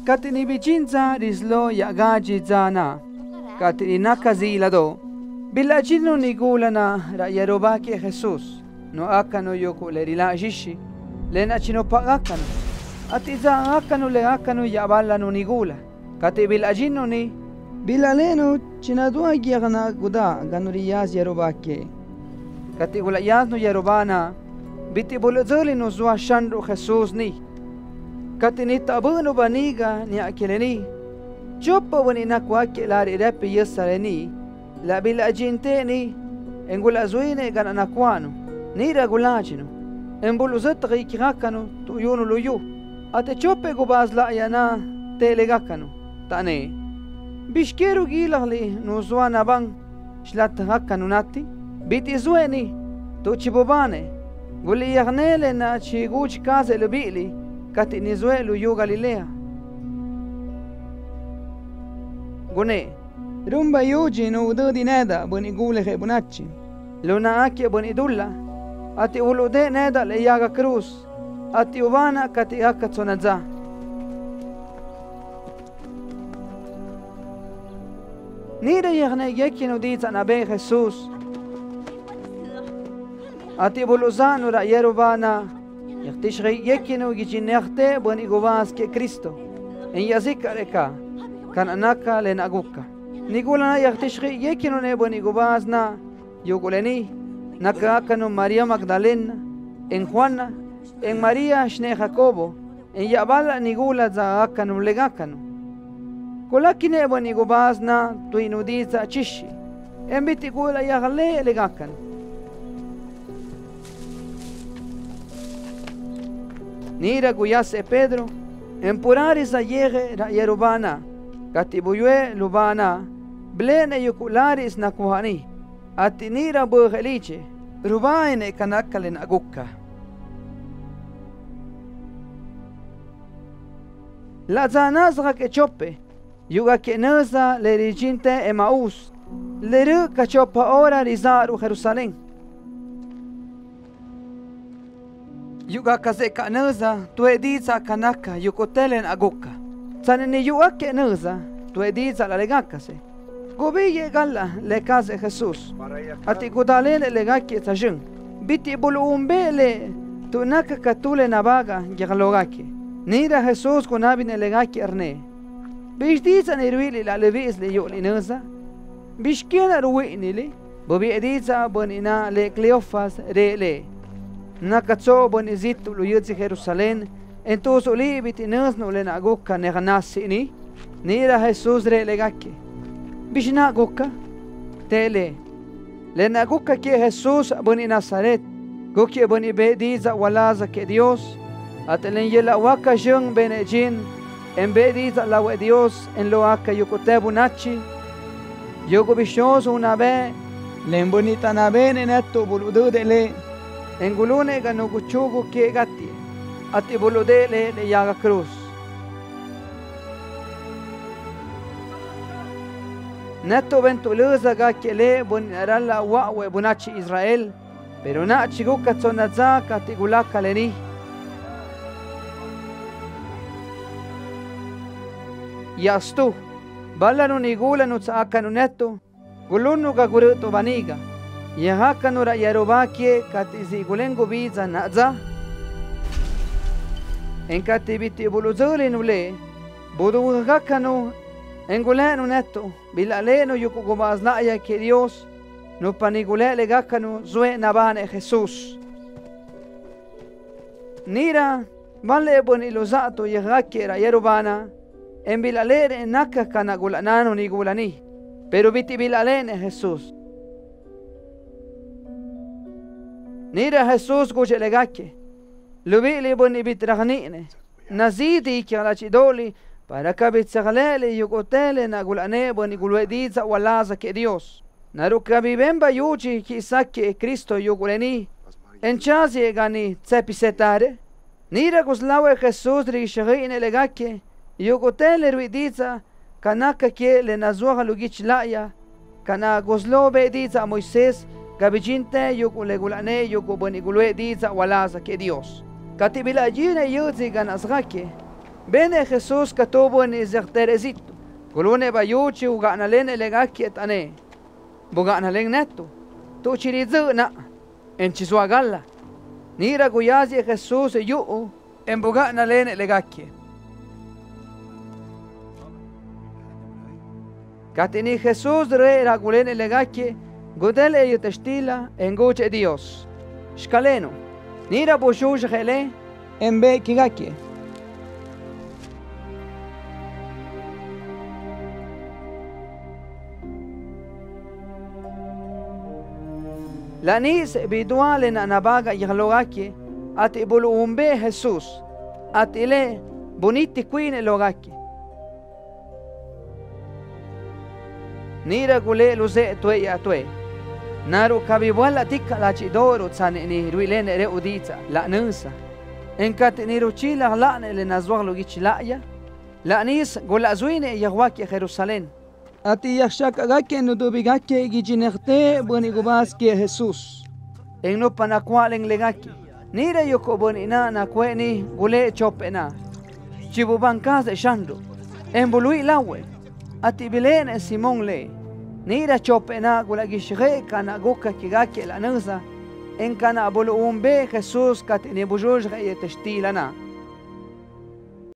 Kati ni bichinza rislo ya gaji zana. Kati ni nakazila do. Bilajino ni gulana ra yarobaki Jesus. No akano yoko le rila jishi. Le nachino pagakano. Atiza akano le akano yabala no nigula. Kati bilajino ni. Bilaleno chinadua gyagana guda ganuriyaz yarobaki. Kati gulayaz no yarobana. Biti bulazuli no zua shandro Jesus ni. Kati ni tabuno baniga ni akileni. Chopa wani nakwaki lari repi yesareni. La bilajinte ni. Engula zuine gana nakwano. Nira gulajino. Embuluzatri kirakano tuyuno luyu. Ate chope gubaz la yana telegakano. Tane. Bishkeru gilahli no zua nabang. Shlat hakano nati. Biti zueni. Tuchibubane. Guli yagnele na chiguch kaze lubili. Kati nizuelu yu Galilea. Gune. Rumba yuji no ududi neda buni gule ke bunachi. Luna aki buni dulla. Ati ulude neda le yaga cruz. Ati ubana kati akatsonaza. Nira yagne yeki no diza nabe Jesus. Ati buluzanu ra yerubana. Yaktishri yekino gijinerte boni gubas ke Cristo. En yazika reka kan anaka len aguka. Nigulana yaktishri yekino ne boni gubas na yuguleni naka kanu María Magdalena en Juana en María shne Jacobo en yabala nigula za akanu legakanu. Kulakine boni gubas na tuinudiza chishi. En bitigula yagle legakanu. Nira guyase Pedro, empuraris a yege ra yerubana, katibuyue lubana, blene yukularis na kuhani, ati nira bugeliche, rubaine kanakalen agukka. La zanazra que chope, yuga que neza le riginte Emaús, le ru cachopa ora rizaru Jerusalén. Yuga kaze kaneza tuediza kanaka yukotelen aguka. Saneni yuga ke neza tuediza la legakase. Gobiye galla le kaze Jesus. Ati gudalele legaki tajun. Biti bulu umbele tunaka katule nabaga yagalogaki. Nira Jesus kunabine legaki erne. Bishdiza nirwili la levis le yuli neza. Bishkena ruwini li. Bobi ediza bonina le Cleofas re le. Nakatso bonizito luyutsi Jerusalén. Entonces olibiti nesno le nagoka neganasi ni. Nira Jesus re legaki. Bishna goka. Tele. Le nagoka que Jesus boni Nazaret. Goki boni bediza walaza que Dios. Atelen yela waka jung benejin. En bediza la we Dios en lo aka yukotebu nachi. Yogo bishos una vez. Le bonita na bene netto buludu de le. Engulune gano guchugo que gatti. Ati buludele le yaga cruz. Neto ventuluza ga que le bonarala wawe bunachi Israel. Pero na chiguka tsonaza katigulaka leni. Yastu. Balanu nigula no tsakanu neto. Gulunu ga guruto baniga. Yahakanu ra yarobakie katizi gulengo biza naza. En katibiti buluzuli nule. Budu hakanu. Engulenu neto. Bilaleno yukugubazlaya que Dios. No panigulele gakanu zue nabane Jesús. Nira. Vale bonilozato yahaki ra yarobana. En bilalere naka kanagulanano ni gulani. Pero biti bilalene Jesús. Nira Jesús gujelegake. Lubili boni bitragnine. Nazidi ki alachidoli. Para kabitsagalele yugotele nagulane boni gulwediza walaza que Dios. Narukabibemba yuji ki sake Cristo yuguleni. Enchazi gani tsepisetare. Nira guslawe Jesús rishagine legake. Yugotele ruidiza. Kanaka que le nazuaga lugichlaya. Kana guslo bediza Moisés. Gabijinte yugo legulane yugo bonigulwe diza walaza que Dios. Katibila jine yuzi ganasgake. Bene Jesús katubo ni zerteresito. Kulune bayuchi ugana len elegaki etane. Bugana len neto. Tu chirizu na. En chisuagala. Nira guyazi Jesús yu en bugana len elegaki. Katini Jesús re ragulen elegaki. Gudele yu testila en guche Dios. Shkaleno. Nira bushuj gele en be kigaki. Lanis biduale na nabaga yaglogaki at ibuluumbe Jesús at ile boniti queen logaki. Nira gule luze tue ya tue. Naru kabiwala tika la chidoro tsane ni ruilene re udita la nusa. Enkat ni ruchila la ne le nazwaglo gichilaya. La nis gula zuine yagwaki Jerusalén. Ati yakshak agake no dobigake gijinerte boni gubas ke Jesús. En no panakwalen legaki. Nira yoko bonina na kweni gule chopena. Chibubancas de shando. En bului lawe. Ati bilene Simón le. Nira chopena gula gishre kana goka kigake la nusa. En kana bulu umbe Jesús katini bujuj ye testilana.